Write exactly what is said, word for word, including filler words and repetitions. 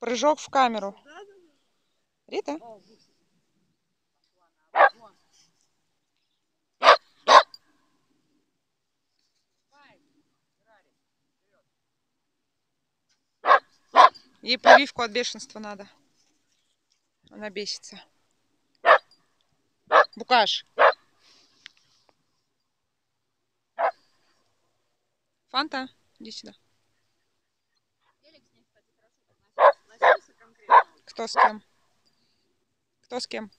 Прыжок в камеру. Рита? Ей прививку от бешенства надо. Она бесится. Букаш. Фанта, иди сюда. Кто с кем? Кто с кем?